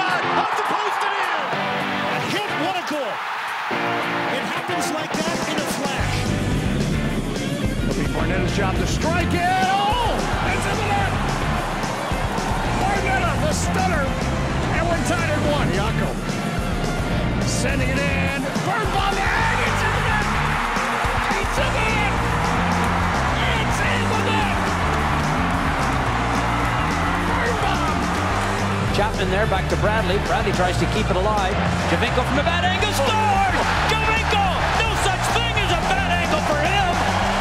shot, off the post and in. A hit, what a goal. It happens like that in a flash. It'll be Barnetta's job to strike it. Oh, it's in the net. Barnetta, the stunner, and we're tied at 1. Yako sending it in. Birnbaum, and it's in the net. It's in the net. It's in the net. Birnbaum. Chapman there, back to Bradley. Bradley tries to keep it alive. Javinko from a bad angle, scored! Javinko! No such thing as a bad angle for him!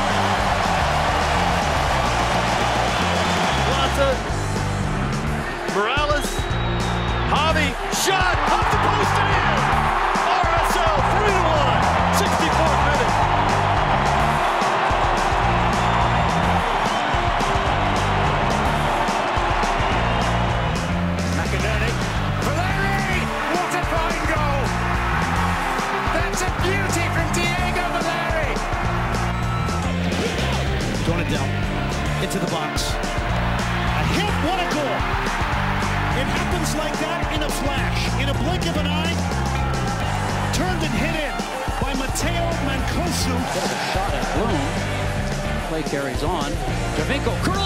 Plata, Morales, Javi, shot, off the post and in. RSL 3-1, 64th minute. McInerney, Valeri, what a fine goal. That's a beauty from Diego Valeri. Donadell into the box. A hit, what a goal. It happens like that in a flash, in a blink of an eye. Turned and hit in by Matteo Mancosu. Shot at Bloom. Play carries on. Javinko curls